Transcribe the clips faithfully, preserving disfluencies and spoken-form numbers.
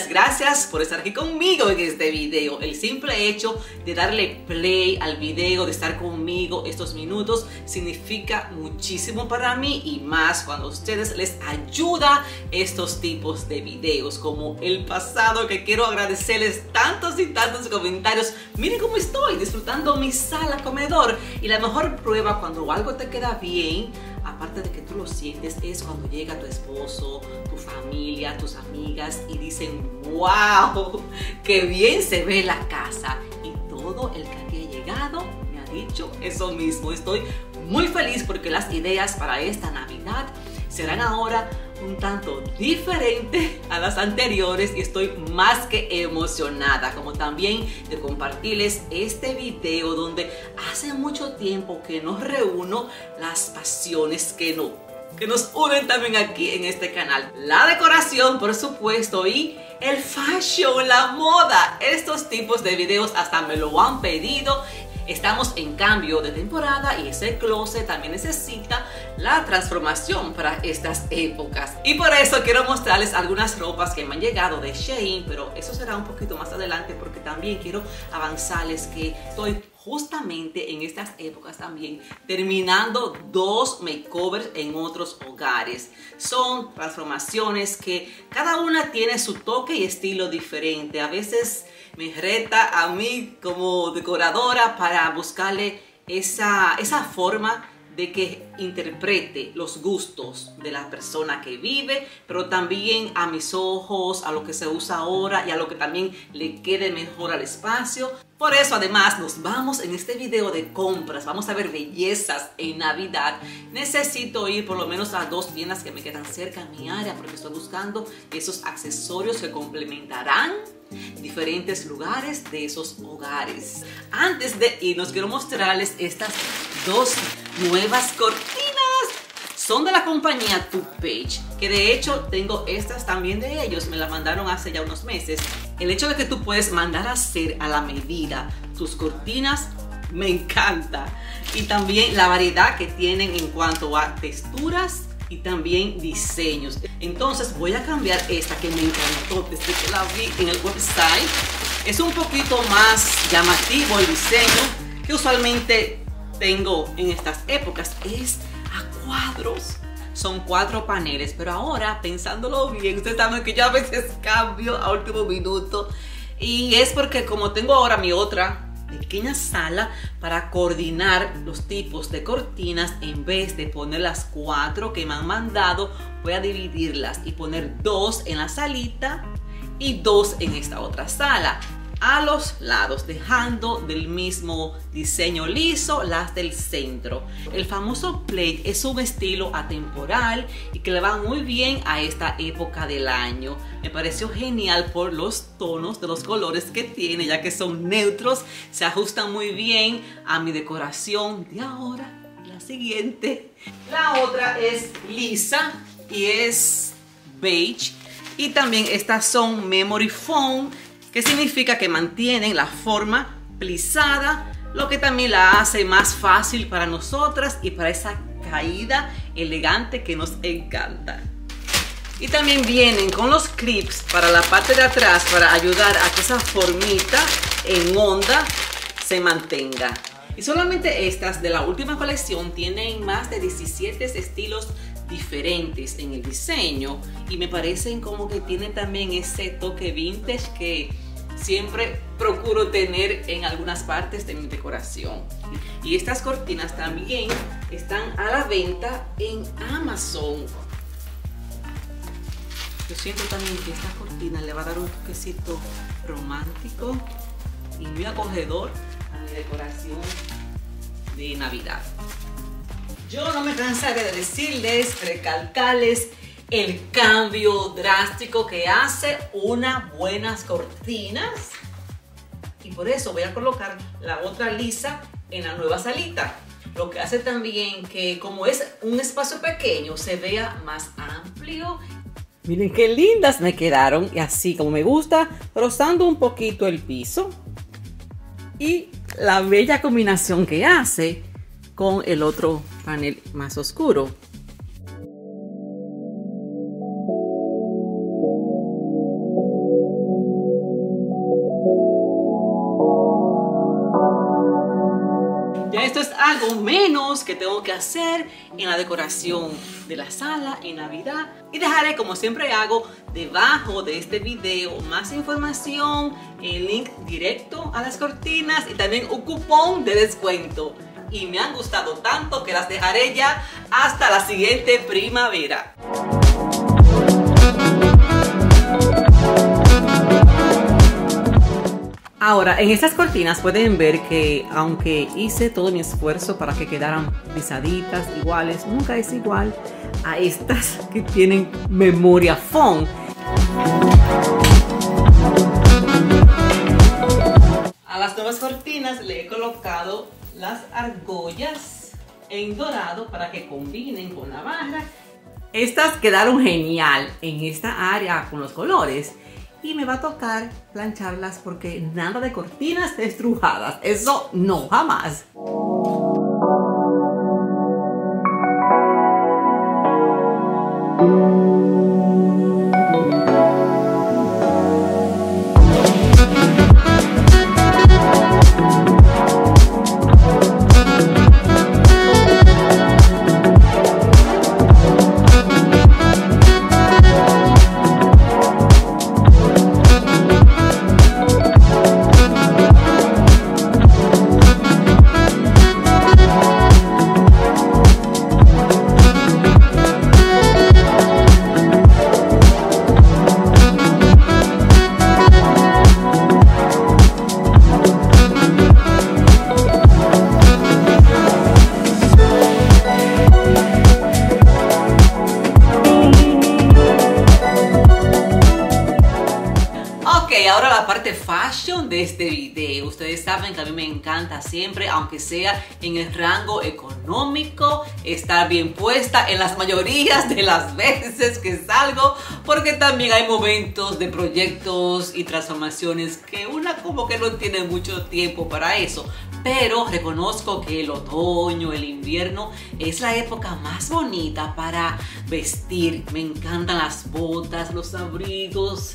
Muchas gracias por estar aquí conmigo en este video. El simple hecho de darle play al video, de estar conmigo estos minutos, significa muchísimo para mí, y más cuando a ustedes les ayuda estos tipos de videos como el pasado, que quiero agradecerles tantos y tantos comentarios. Miren cómo estoy disfrutando mi sala comedor, y la mejor prueba cuando algo te queda bien, aparte de que tú lo sientes, es cuando llega tu esposo, tu familia, tus amigas y dicen: wow, qué bien se ve la casa. Y todo el que aquí ha llegado me ha dicho eso mismo. Estoy muy feliz porque las ideas para esta Navidad serán ahora un tanto diferente a las anteriores, y estoy más que emocionada, como también de compartirles este video donde hace mucho tiempo que nos reúno las pasiones que, no, que nos unen también aquí en este canal: la decoración, por supuesto, y el fashion, la moda. Estos tipos de videos hasta me lo han pedido. Estamos en cambio de temporada y ese closet también necesita la transformación para estas épocas. Y por eso quiero mostrarles algunas ropas que me han llegado de Shein, pero eso será un poquito más adelante, porque también quiero avanzarles que estoy justamente en estas épocas también terminando dos makeovers en otros hogares. Son transformaciones que cada una tiene su toque y estilo diferente. A veces me reta a mí como decoradora para buscarle esa, esa forma de que interprete los gustos de la persona que vive, pero también a mis ojos, a lo que se usa ahora y a lo que también le quede mejor al espacio. Por eso, además, nos vamos en este video de compras. Vamos a ver bellezas en Navidad. Necesito ir por lo menos a dos tiendas que me quedan cerca en mi área, porque estoy buscando esos accesorios que complementarán diferentes lugares de esos hogares. Antes de irnos, quiero mostrarles estas dos nuevas cortinas. Son de la compañía Two Page, que de hecho tengo estas también de ellos. Me las mandaron hace ya unos meses. El hecho de que tú puedes mandar a hacer a la medida tus cortinas me encanta. Y también la variedad que tienen en cuanto a texturas y también diseños. Entonces voy a cambiar esta que me encantó desde que la vi en el website. Es un poquito más llamativo el diseño que usualmente tengo en estas épocas. Es a cuadros. Son cuatro paneles, pero ahora pensándolo bien, ustedes saben que yo a veces cambio a último minuto, y es porque como tengo ahora mi otra pequeña sala para coordinar los tipos de cortinas, en vez de poner las cuatro que me han mandado, voy a dividirlas y poner dos en la salita y dos en esta otra sala a los lados, dejando del mismo diseño liso las del centro. El famoso plaid es un estilo atemporal y que le va muy bien a esta época del año. Me pareció genial por los tonos de los colores que tiene, ya que son neutros, se ajustan muy bien a mi decoración de ahora y la siguiente. La otra es lisa y es beige, y también estas son memory foam, que significa que mantienen la forma plisada, lo que también la hace más fácil para nosotras y para esa caída elegante que nos encanta. Y también vienen con los clips para la parte de atrás para ayudar a que esa formita en onda se mantenga. Y solamente estas de la última colección tienen más de diecisiete estilos diferentes en el diseño, y me parecen como que tienen también ese toque vintage que siempre procuro tener en algunas partes de mi decoración. Y estas cortinas también están a la venta en Amazon. Yo siento también que esta cortina le va a dar un toquecito romántico y muy acogedor a mi decoración de Navidad. Yo no me cansaré de decirles, recalcarles el cambio drástico que hace unas buenas cortinas, y por eso voy a colocar la otra lisa en la nueva salita, lo que hace también que, como es un espacio pequeño, se vea más amplio. Miren qué lindas me quedaron, y así como me gusta, rozando un poquito el piso, y la bella combinación que hace con el otro panel más oscuro. Ya esto es algo menos que tengo que hacer en la decoración de la sala en Navidad. Y dejaré, como siempre hago, debajo de este video más información, el link directo a las cortinas y también un cupón de descuento. Y me han gustado tanto que las dejaré ya hasta la siguiente primavera. Ahora, en estas cortinas pueden ver que aunque hice todo mi esfuerzo para que quedaran rizaditas, iguales, nunca es igual a estas que tienen memoria foam. A las nuevas cortinas le he colocado las argollas en dorado para que combinen con la barra. Estas quedaron genial en esta área con los colores. Y me va a tocar plancharlas porque nada de cortinas estrujadas. Eso no, jamás. Ahora la parte fashion de este video. Ustedes saben que a mí me encanta siempre, aunque sea en el rango económico, estar bien puesta en las mayorías de las veces que salgo, porque también hay momentos de proyectos y transformaciones que una como que no tiene mucho tiempo para eso. Pero reconozco que el otoño, el invierno es la época más bonita para vestir. Me encantan las botas, los abrigos,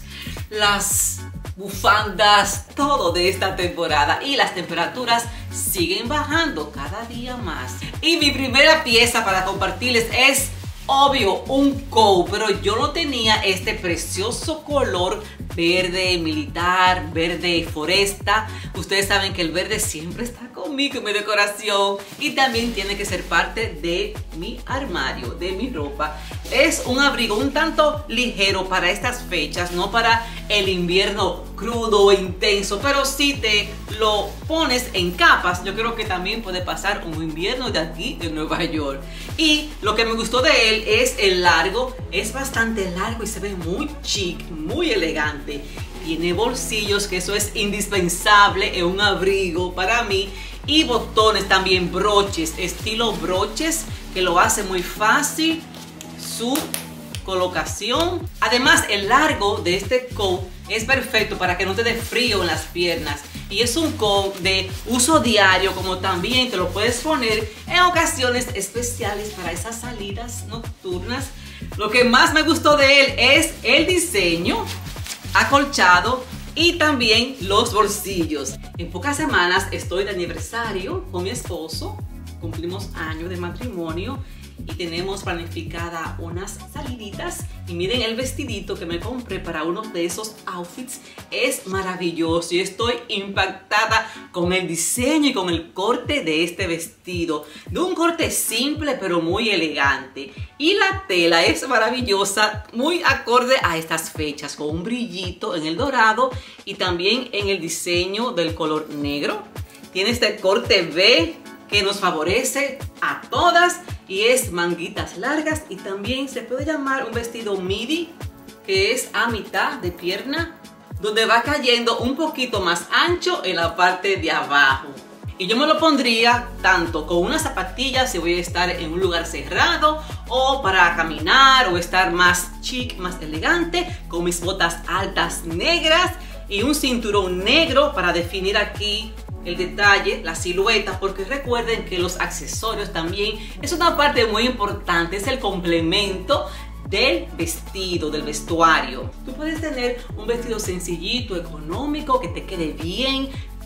las bufandas, todo de esta temporada, y las temperaturas siguen bajando cada día más. Y mi primera pieza para compartirles es, obvio, un coat, pero yo no tenía este precioso color verde militar, verde foresta. Ustedes saben que el verde siempre está conmigo en mi decoración y también tiene que ser parte de mi armario, de mi ropa. Es un abrigo un tanto ligero para estas fechas, no para el invierno crudo e intenso, pero si te lo pones en capas, yo creo que también puede pasar un invierno de aquí, de Nueva York. Y lo que me gustó de él es el largo, es bastante largo y se ve muy chic, muy elegante. Tiene bolsillos, que eso es indispensable en un abrigo para mí, y botones también, broches, estilo broches, que lo hace muy fácil su colocación. Además, el largo de este coat es perfecto para que no te dé frío en las piernas, y es un coat de uso diario, como también te lo puedes poner en ocasiones especiales para esas salidas nocturnas. Lo que más me gustó de él es el diseño acolchado y también los bolsillos. En pocas semanas estoy de aniversario con mi esposo, cumplimos años de matrimonio y tenemos planificada unas saliditas. Y miren el vestidito que me compré para uno de esos outfits, es maravilloso y estoy impactada con el diseño y con el corte de este vestido, de un corte simple pero muy elegante, y la tela es maravillosa, muy acorde a estas fechas, con un brillito en el dorado y también en el diseño del color negro. Tiene este corte V que nos favorece a todas y es manguitas largas, y también se puede llamar un vestido midi, que es a mitad de pierna, donde va cayendo un poquito más ancho en la parte de abajo. Y yo me lo pondría tanto con unas zapatillas si voy a estar en un lugar cerrado, o para caminar o estar más chic, más elegante, con mis botas altas negras y un cinturón negro para definir aquí el detalle, la silueta, porque recuerden que los accesorios también es una parte muy importante, es el complemento del vestido, del vestuario. Tú puedes tener un vestido sencillito, económico, que te quede bien,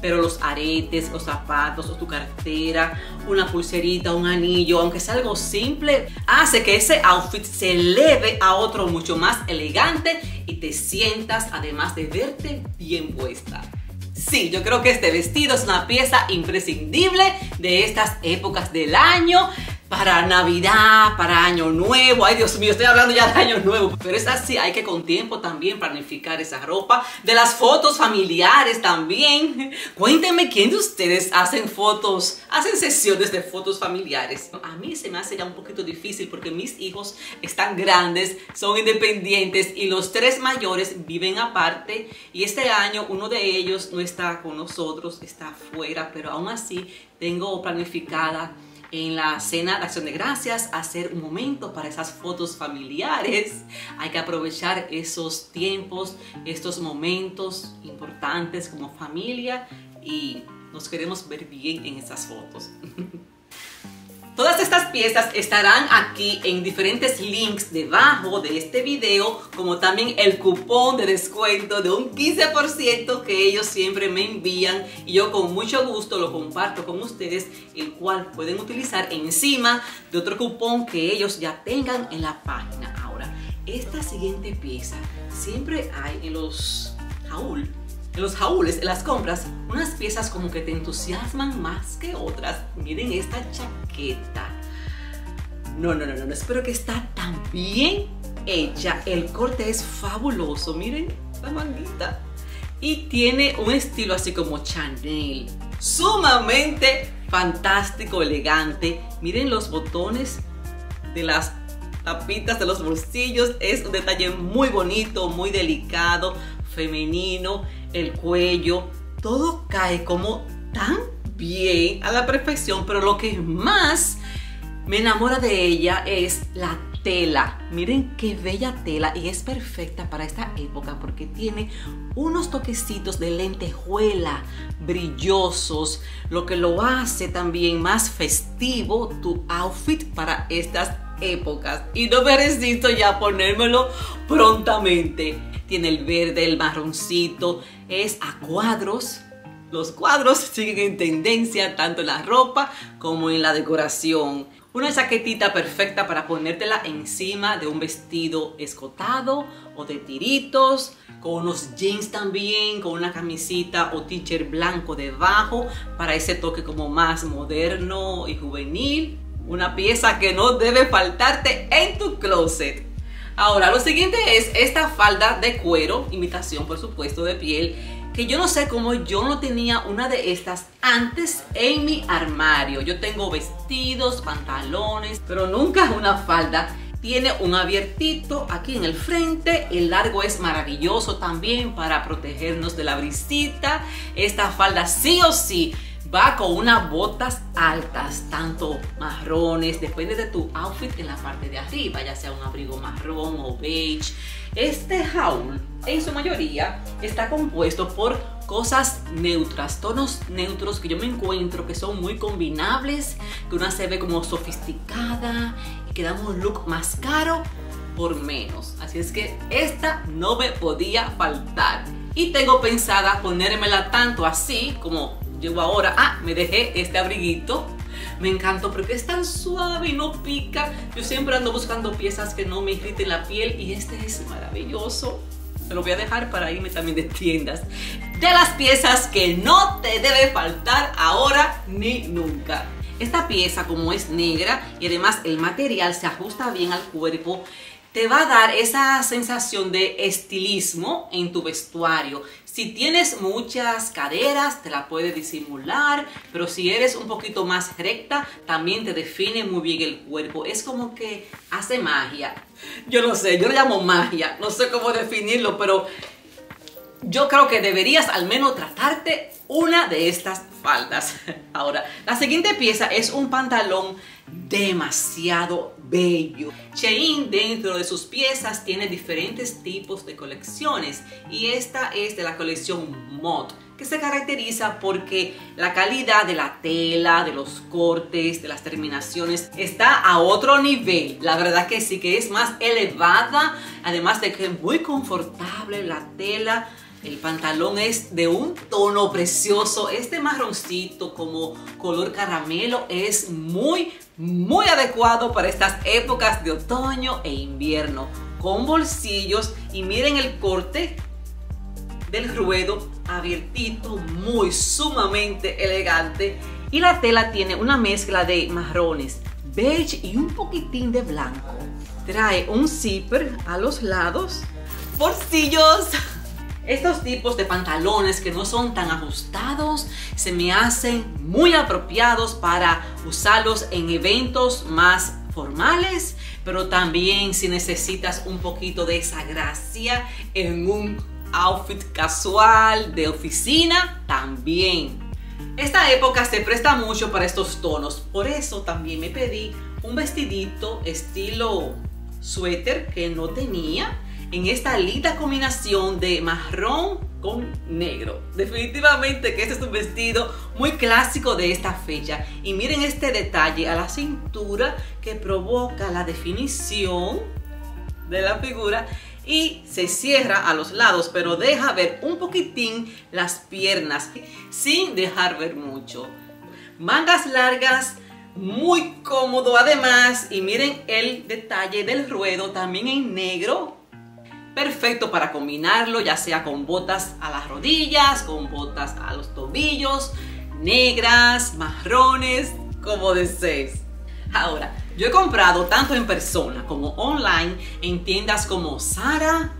pero los aretes, los zapatos o tu cartera, una pulserita, un anillo, aunque sea algo simple, hace que ese outfit se eleve a otro mucho más elegante y te sientas, además de verte bien puesta. Sí, yo creo que este vestido es una pieza imprescindible de estas épocas del año, para Navidad, para Año Nuevo. Ay, Dios mío, estoy hablando ya de Año Nuevo. Pero es así, hay que con tiempo también planificar esa ropa. De las fotos familiares también. Cuéntenme, ¿quién de ustedes hacen fotos, hacen sesiones de fotos familiares? A mí se me hace ya un poquito difícil porque mis hijos están grandes, son independientes y los tres mayores viven aparte. Y este año uno de ellos no está con nosotros, está afuera, pero aún así tengo planificada en la cena de Acción de Gracias hacer un momento para esas fotos familiares. Hay que aprovechar esos tiempos, estos momentos importantes como familia y nos queremos ver bien en esas fotos. Todas estas piezas estarán aquí en diferentes links debajo de este video, como también el cupón de descuento de un quince por ciento que ellos siempre me envían y yo con mucho gusto lo comparto con ustedes, el cual pueden utilizar encima de otro cupón que ellos ya tengan en la página. Ahora, esta siguiente pieza siempre hay en los haul. En los jaules, en las compras, unas piezas como que te entusiasman más que otras. Miren esta chaqueta. No, no, no, no, no. Espero que está tan bien hecha. El corte es fabuloso. Miren la manguita. Y tiene un estilo así como Chanel. Sumamente fantástico, elegante. Miren los botones de las tapitas de los bolsillos. Es un detalle muy bonito, muy delicado, femenino. El cuello, todo cae como tan bien, a la perfección, pero lo que más me enamora de ella es la tela. Miren qué bella tela y es perfecta para esta época porque tiene unos toquecitos de lentejuela brillosos, lo que lo hace también más festivo tu outfit para estas épocas. Y no me resisto ya a ponérmelo prontamente. Tiene el verde, el marroncito, es a cuadros. Los cuadros siguen en tendencia tanto en la ropa como en la decoración. Una chaquetita perfecta para ponértela encima de un vestido escotado o de tiritos, con unos jeans también, con una camisita o t-shirt blanco debajo para ese toque como más moderno y juvenil. Una pieza que no debe faltarte en tu closet. Ahora, lo siguiente es esta falda de cuero, imitación por supuesto de piel, que yo no sé cómo yo no tenía una de estas antes en mi armario. Yo tengo vestidos, pantalones, pero nunca una falda. Tiene un abiertito aquí en el frente, el largo es maravilloso también para protegernos de la brisita. Esta falda sí o sí va con unas botas altas, tanto marrones, depende de tu outfit en la parte de arriba, ya sea un abrigo marrón o beige. Este haul, en su mayoría, está compuesto por cosas neutras, tonos neutros que yo me encuentro que son muy combinables, que una se ve como sofisticada y que da un look más caro por menos. Así es que esta no me podía faltar. Y tengo pensada ponérmela tanto así como llevo ahora. Ah, me dejé este abriguito. Me encantó porque es tan suave y no pica. Yo siempre ando buscando piezas que no me irriten la piel y este es maravilloso. Se lo voy a dejar para irme también de tiendas. De las piezas que no te debe faltar ahora ni nunca. Esta pieza, como es negra y además el material se ajusta bien al cuerpo, te va a dar esa sensación de estilismo en tu vestuario. Si tienes muchas caderas, te la puedes disimular, pero si eres un poquito más recta, también te define muy bien el cuerpo. Es como que hace magia. Yo no sé, yo lo llamo magia, no sé cómo definirlo, pero yo creo que deberías al menos tratarte una de estas faldas. Ahora, la siguiente pieza es un pantalón demasiado bello. Shein dentro de sus piezas tiene diferentes tipos de colecciones y esta es de la colección Mod, que se caracteriza porque la calidad de la tela, de los cortes, de las terminaciones está a otro nivel. La verdad que sí, que es más elevada, además de que es muy confortable la tela. El pantalón es de un tono precioso. Este marroncito como color caramelo es muy, muy adecuado para estas épocas de otoño e invierno. Con bolsillos y miren el corte del ruedo abiertito, muy sumamente elegante. Y la tela tiene una mezcla de marrones, beige y un poquitín de blanco. Trae un zipper a los lados, bolsillos. Estos tipos de pantalones que no son tan ajustados se me hacen muy apropiados para usarlos en eventos más formales, pero también si necesitas un poquito de esa gracia en un outfit casual de oficina, también. Esta época se presta mucho para estos tonos, por eso también me pedí un vestidito estilo suéter que no tenía, en esta linda combinación de marrón con negro. Definitivamente que este es un vestido muy clásico de esta fecha. Y miren este detalle a la cintura que provoca la definición de la figura y se cierra a los lados, pero deja ver un poquitín las piernas sin dejar ver mucho. Mangas largas, muy cómodo además, y miren el detalle del ruedo también en negro. Perfecto para combinarlo ya sea con botas a las rodillas, con botas a los tobillos, negras, marrones, como desees. Ahora, yo he comprado tanto en persona como online en tiendas como Zara,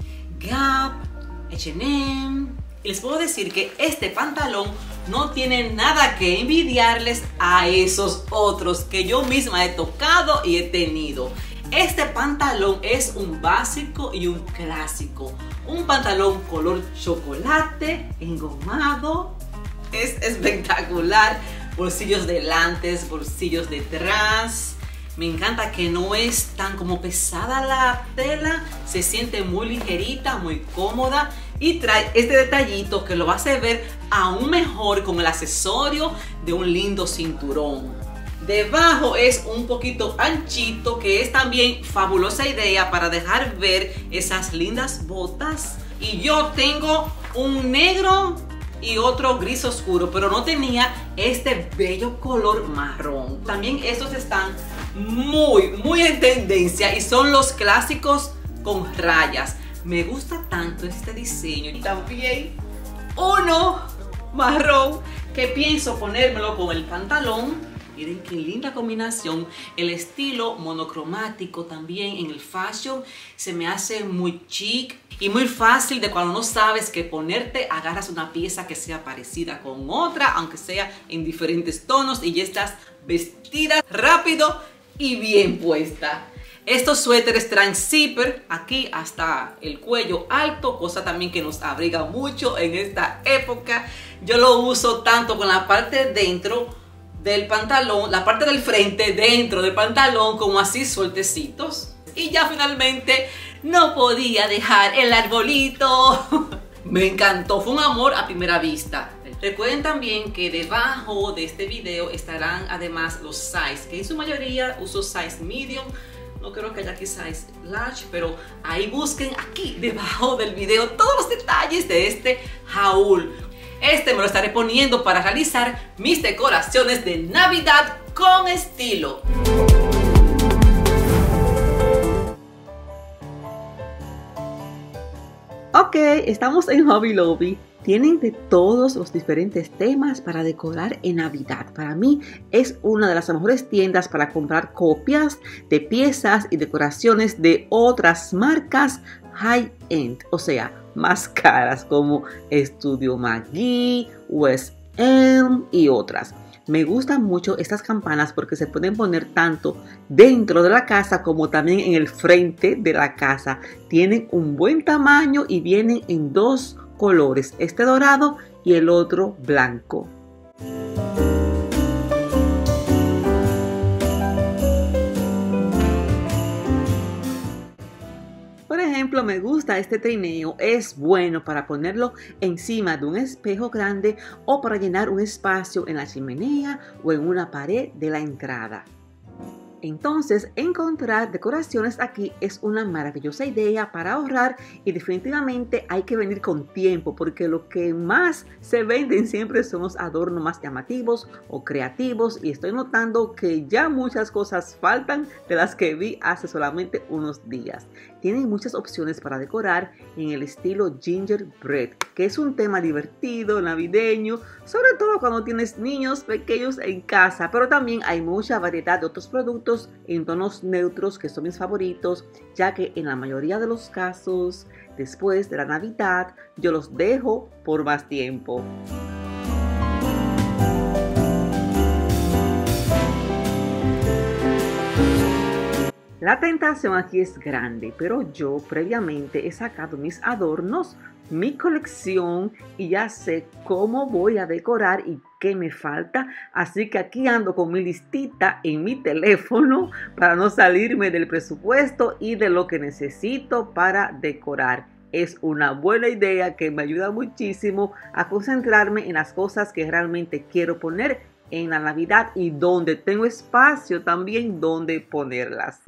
Gap, H and M. Y les puedo decir que este pantalón no tiene nada que envidiarles a esos otros que yo misma he tocado y he tenido. Este pantalón es un básico y un clásico. Un pantalón color chocolate, engomado. Es espectacular. Bolsillos delante, bolsillos detrás. Me encanta que no es tan como pesada la tela. Se siente muy ligerita, muy cómoda. Y trae este detallito que lo hace ver aún mejor con el accesorio de un lindo cinturón. Debajo es un poquito anchito, que es también fabulosa idea para dejar ver esas lindas botas. Y yo tengo un negro y otro gris oscuro, pero no tenía este bello color marrón. También estos están muy, muy en tendencia y son los clásicos con rayas. Me gusta tanto este diseño. Y también uno marrón que pienso ponérmelo con el pantalón. Miren qué linda combinación. El estilo monocromático también en el fashion se me hace muy chic y muy fácil de cuando no sabes qué ponerte, agarras una pieza que sea parecida con otra, aunque sea en diferentes tonos, y ya estás vestida rápido y bien puesta. Estos suéteres traen zipper aquí hasta el cuello alto, cosa también que nos abriga mucho en esta época. Yo lo uso tanto con la parte de dentro del pantalón, la parte del frente dentro del pantalón, como así sueltecitos. Y ya finalmente no podía dejar el arbolito. Me encantó, fue un amor a primera vista. Recuerden también que debajo de este video estarán además los size, que en su mayoría uso size medium. No creo que haya aquí size large, pero ahí busquen aquí debajo del video todos los detalles de este haul. Este me lo estaré poniendo para realizar mis decoraciones de Navidad con estilo. Ok, estamos en Hobby Lobby. Tienen de todos los diferentes temas para decorar en Navidad. Para mí es una de las mejores tiendas para comprar copias de piezas y decoraciones de otras marcas high-end, o sea, más caras como Studio McGee, West Elm y otras. Me gustan mucho estas campanas porque se pueden poner tanto dentro de la casa como también en el frente de la casa. Tienen un buen tamaño y vienen en dos colores, este dorado y el otro blanco. Por ejemplo, me gusta este trineo, es bueno para ponerlo encima de un espejo grande o para llenar un espacio en la chimenea o en una pared de la entrada. Entonces, encontrar decoraciones aquí es una maravillosa idea para ahorrar y definitivamente hay que venir con tiempo porque lo que más se venden siempre son los adornos más llamativos o creativos y estoy notando que ya muchas cosas faltan de las que vi hace solamente unos días. Tienen muchas opciones para decorar en el estilo gingerbread, que es un tema divertido, navideño, sobre todo cuando tienes niños pequeños en casa, pero también hay mucha variedad de otros productos en tonos neutros que son mis favoritos, ya que en la mayoría de los casos, después de la Navidad, yo los dejo por más tiempo. La tentación aquí es grande, pero yo previamente he sacado mis adornos, mi colección y ya sé cómo voy a decorar y qué me falta. Así que aquí ando con mi listita en mi teléfono para no salirme del presupuesto y de lo que necesito para decorar. Es una buena idea que me ayuda muchísimo a concentrarme en las cosas que realmente quiero poner en la Navidad y donde tengo espacio también donde ponerlas.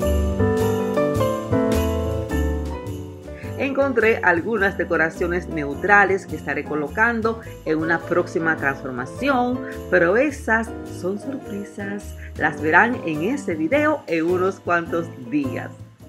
Encontré algunas decoraciones neutrales que estaré colocando en una próxima transformación, pero esas son sorpresas, las verán en ese video en unos cuantos días.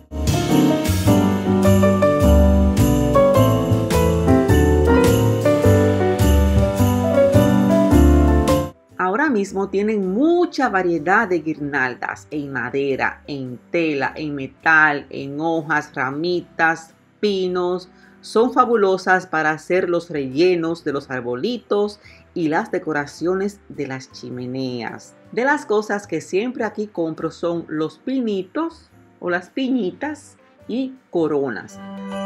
Ahora mismo tienen mucha variedad de guirnaldas en madera, en tela, en metal, en hojas, ramitas, pinos. Son fabulosas para hacer los rellenos de los arbolitos y las decoraciones de las chimeneas. De las cosas que siempre aquí compro son los pinitos o las piñitas y coronas.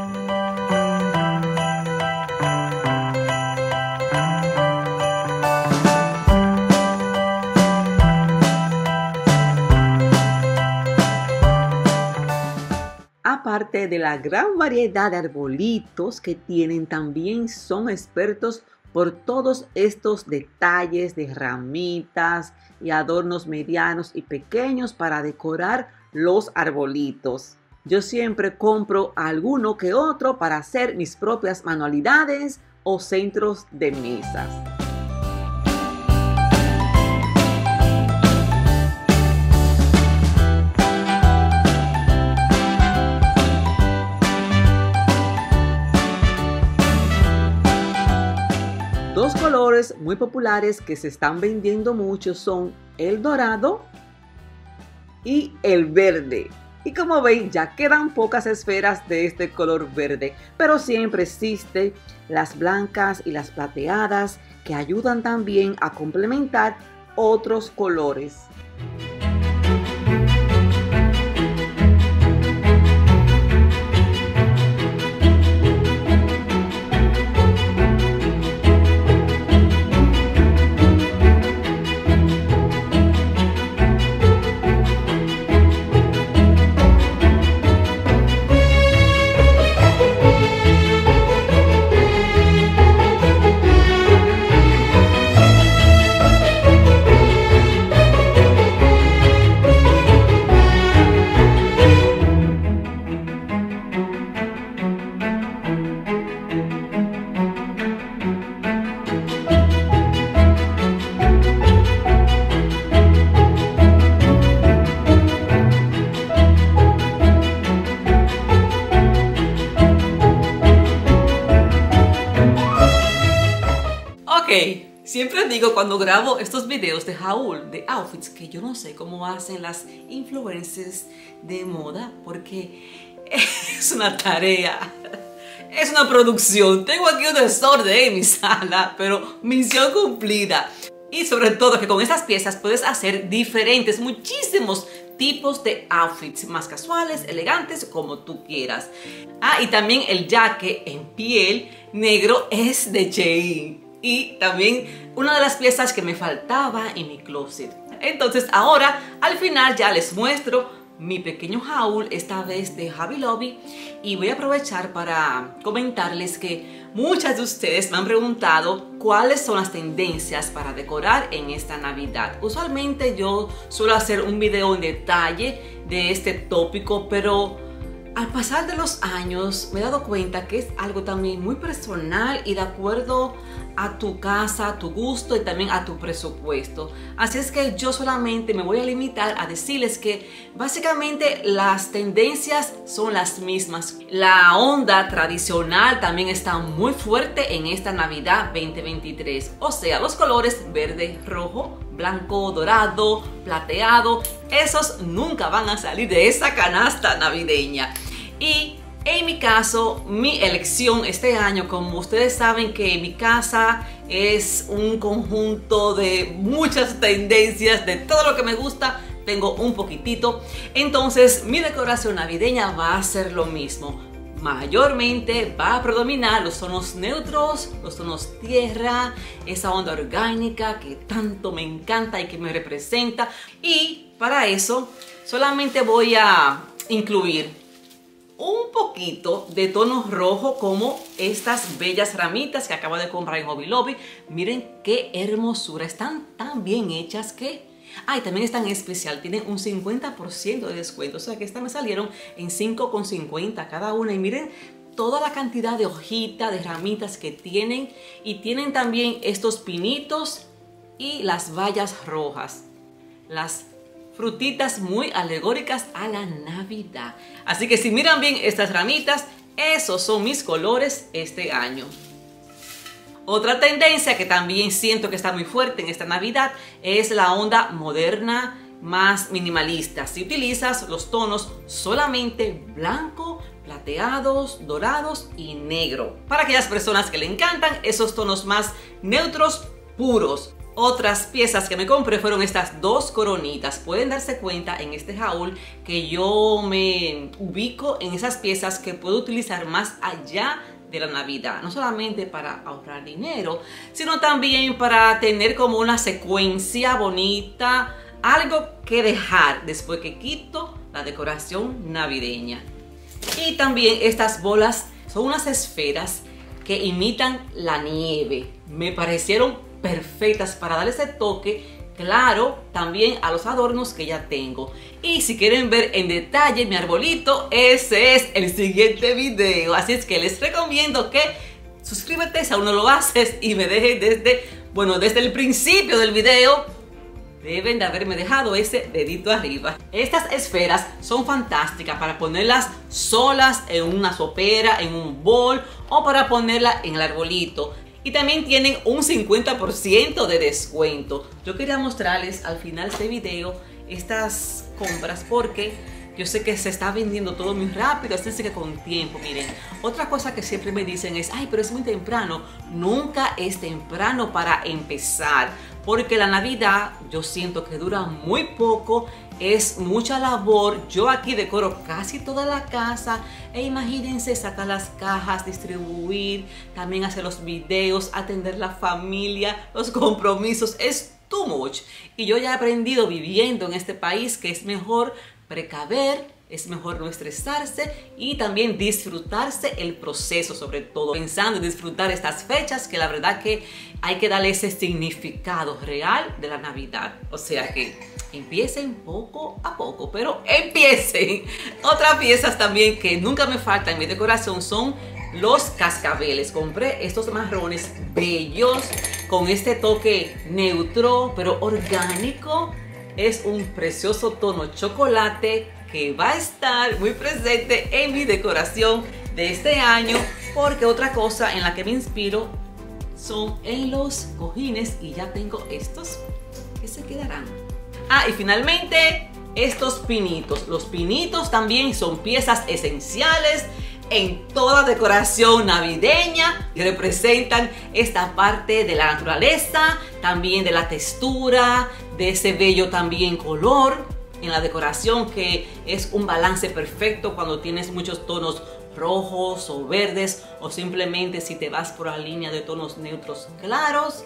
Aparte de la gran variedad de arbolitos que tienen, también son expertos por todos estos detalles de ramitas y adornos medianos y pequeños para decorar los arbolitos. Yo siempre compro alguno que otro para hacer mis propias manualidades o centros de mesas. Dos colores muy populares que se están vendiendo mucho son el dorado y el verde. Y como ven, ya quedan pocas esferas de este color verde, pero siempre existen las blancas y las plateadas que ayudan también a complementar otros colores. Siempre digo cuando grabo estos videos de haul, de outfits, que yo no sé cómo hacen las influencers de moda, porque es una tarea, es una producción. Tengo aquí un desorden en mi sala, pero misión cumplida. Y sobre todo que con estas piezas puedes hacer diferentes, muchísimos tipos de outfits, más casuales, elegantes, como tú quieras. Ah, y también el jacket en piel negro es de Shein. Y también una de las piezas que me faltaba en mi closet. Entonces ahora al final ya les muestro mi pequeño haul, esta vez de Hobby Lobby, y voy a aprovechar para comentarles que muchas de ustedes me han preguntado cuáles son las tendencias para decorar en esta Navidad. Usualmente yo suelo hacer un video en detalle de este tópico, pero al pasar de los años me he dado cuenta que es algo también muy personal y de acuerdo a tu casa, a tu gusto y también a tu presupuesto. Así es que yo solamente me voy a limitar a decirles que básicamente las tendencias son las mismas. La onda tradicional también está muy fuerte en esta Navidad veinte veintitrés. O sea, los colores verde, rojo, blanco, dorado, plateado, esos nunca van a salir de esa canasta navideña. Y en mi caso, mi elección este año, como ustedes saben que mi casa es un conjunto de muchas tendencias, de todo lo que me gusta, tengo un poquitito. Entonces mi decoración navideña va a ser lo mismo. Mayormente va a predominar los tonos neutros, los tonos tierra, esa onda orgánica que tanto me encanta y que me representa. Y para eso solamente voy a incluir un poquito de tonos rojos como estas bellas ramitas que acabo de comprar en Hobby Lobby. Miren qué hermosura, están tan bien hechas que... Ah, y también están en especial, tienen un cincuenta por ciento de descuento, o sea que estas me salieron en cinco con cincuenta cada una. Y miren toda la cantidad de hojitas, de ramitas que tienen, y tienen también estos pinitos y las bayas rojas, las frutitas muy alegóricas a la Navidad. Así que si miran bien estas ramitas, esos son mis colores este año. Otra tendencia que también siento que está muy fuerte en esta Navidad es la onda moderna más minimalista. Si utilizas los tonos solamente blanco, plateados, dorados y negro. Para aquellas personas que le encantan esos tonos más neutros, puros. Otras piezas que me compré fueron estas dos coronitas. Pueden darse cuenta en este haul que yo me ubico en esas piezas que puedo utilizar más allá de la Navidad. No solamente para ahorrar dinero, sino también para tener como una secuencia bonita, algo que dejar después que quito la decoración navideña. Y también estas bolas son unas esferas que imitan la nieve. Me parecieron perfectas para darle ese toque claro también a los adornos que ya tengo. Y si quieren ver en detalle mi arbolito, ese es el siguiente video. Así es que les recomiendo que suscríbete si aún no lo haces y me dejes desde, bueno, desde el principio del video. Deben de haberme dejado ese dedito arriba. Estas esferas son fantásticas para ponerlas solas en una sopera, en un bol, o para ponerla en el arbolito. Y también tienen un cincuenta por ciento de descuento. Yo quería mostrarles al final de este video estas compras porque yo sé que se está vendiendo todo muy rápido, así que con tiempo. Miren, otra cosa que siempre me dicen es, ay, pero es muy temprano. Nunca es temprano para empezar, porque la Navidad yo siento que dura muy poco, es mucha labor. Yo aquí decoro casi toda la casa e imagínense sacar las cajas, distribuir, también hacer los videos, atender la familia, los compromisos, es too much. Y yo ya he aprendido viviendo en este país que es mejor precaver, es mejor no estresarse y también disfrutarse el proceso, sobre todo pensando en disfrutar estas fechas, que la verdad que hay que darle ese significado real de la Navidad. O sea que empiecen poco a poco, pero empiecen. Otras piezas también que nunca me faltan en mi decoración son los cascabeles. Compré estos marrones bellos con este toque neutro pero orgánico. Es un precioso tono chocolate que va a estar muy presente en mi decoración de este año, porque otra cosa en la que me inspiro son en los cojines y ya tengo estos que se quedarán. Ah, y finalmente estos pinitos. Los pinitos también son piezas esenciales en toda decoración navideña y representan esta parte de la naturaleza, también de la textura, de ese bello también color en la decoración, que es un balance perfecto cuando tienes muchos tonos rojos o verdes, o simplemente si te vas por la línea de tonos neutros claros.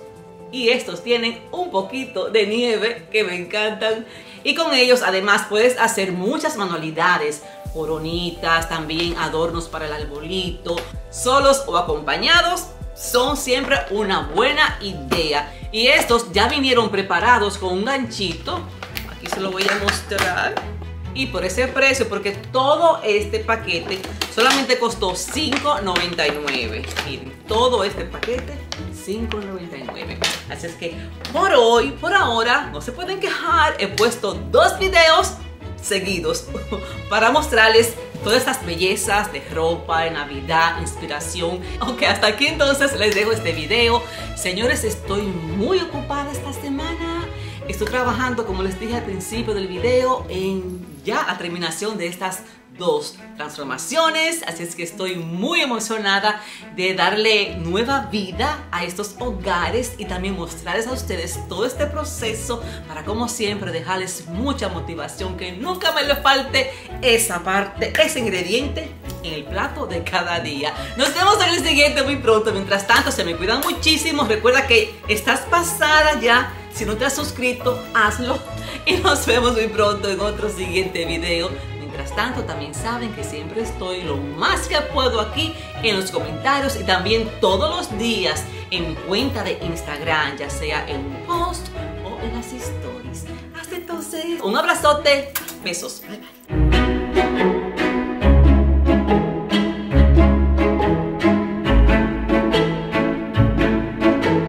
y estos tienen un poquito de nieve que me encantan. Y con ellos además puedes hacer muchas manualidades, coronitas, también adornos para el arbolito, solos o acompañados. Son siempre una buena idea. Y estos ya vinieron preparados con un ganchito. Aquí se lo voy a mostrar. Y por ese precio, porque todo este paquete solamente costó cinco noventa y nueve. Miren, todo este paquete cinco noventa y nueve. Así es que por hoy, por ahora, no se pueden quejar. He puesto dos videos seguidos para mostrarles todas estas bellezas de ropa, de Navidad, inspiración. Ok, hasta aquí entonces les dejo este video. Señores, estoy muy ocupada esta semana. Estoy trabajando, como les dije al principio del video, en ya la terminación de estas dos transformaciones, así es que estoy muy emocionada de darle nueva vida a estos hogares y también mostrarles a ustedes todo este proceso para, como siempre, dejarles mucha motivación, que nunca me le falte esa parte, ese ingrediente en el plato de cada día. Nos vemos en el siguiente muy pronto. Mientras tanto, se me cuidan muchísimo. Recuerda que estás pasada ya. Si no te has suscrito, hazlo y nos vemos muy pronto en otro siguiente video. Mientras tanto, también saben que siempre estoy lo más que puedo aquí en los comentarios y también todos los días en mi cuenta de Instagram, ya sea en un post o en las stories. Hasta entonces, un abrazote, besos, bye bye.